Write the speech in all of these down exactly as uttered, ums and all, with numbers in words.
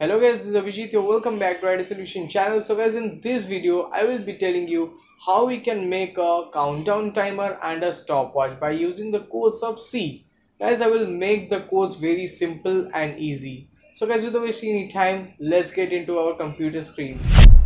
Hello guys, this is Abhijit here. Welcome back to I T Solution channel. So guys, in this video I will be telling you how we can make a countdown timer and a stopwatch by using the codes of C. Guys, I will make the codes very simple and easy. So guys, without wasting any time, let's get into our computer screen.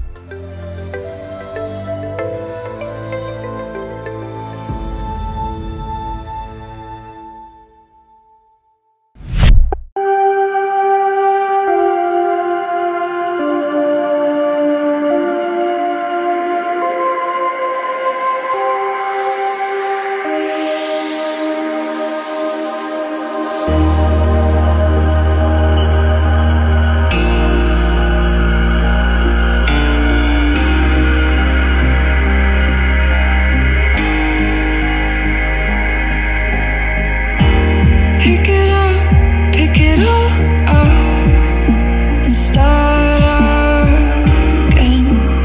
Pick it up, pick it all up and start again.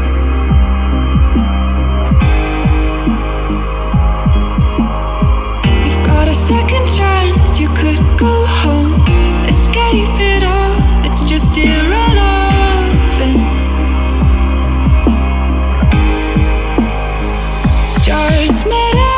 You've got a second chance, you could go home, escape it all, it's just irrelevant. It's just medicine.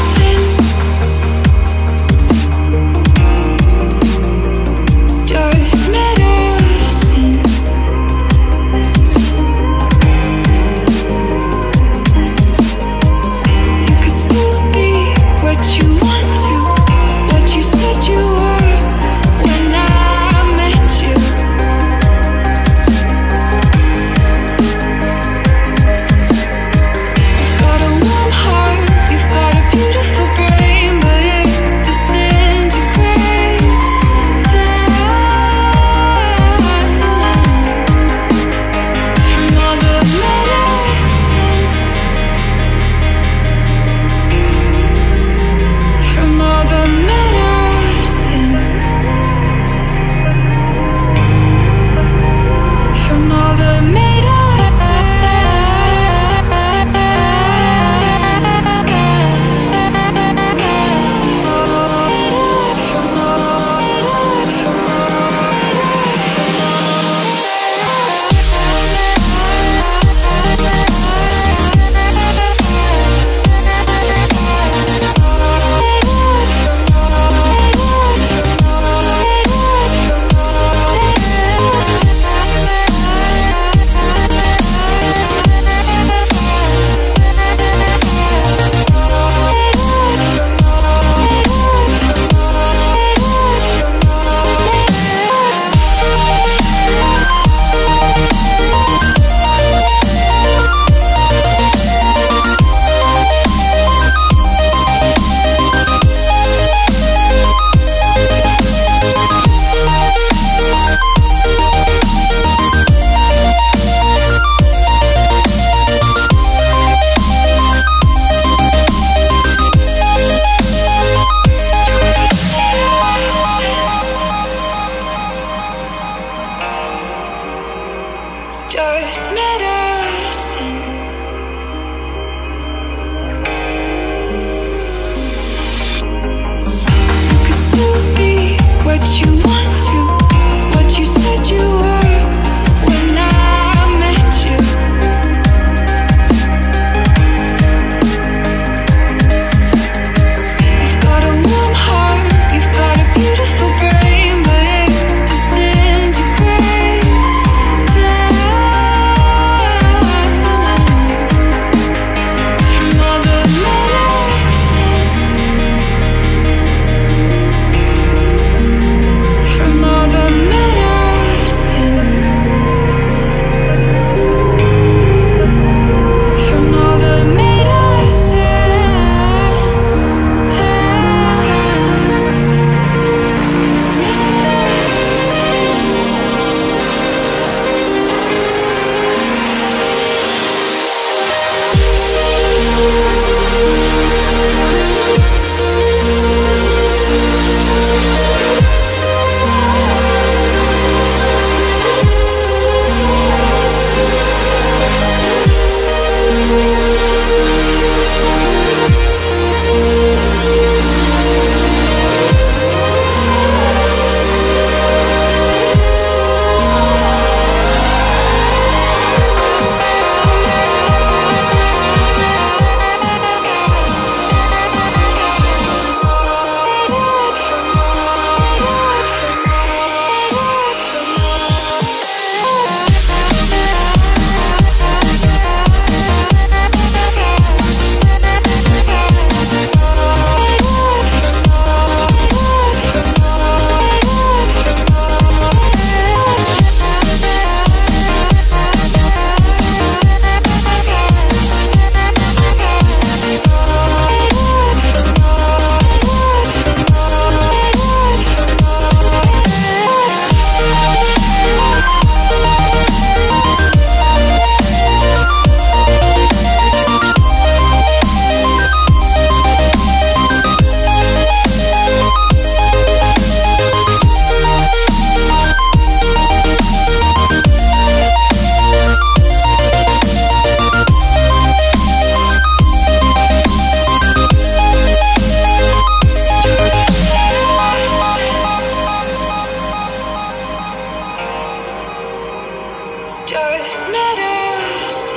Just medicine. You could still be what you want to, what you said you were when I met you. You've got a warm heart, you've got a beautiful brain, but it's disintegrating. From all the medicine just matters.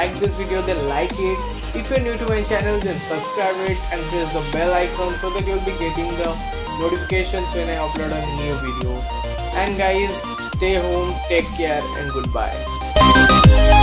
like this video, then like it. If you're new to my channel, then subscribe it and press the bell icon so that you'll be getting the notifications when I upload a new video. And guys, stay home, take care, and goodbye.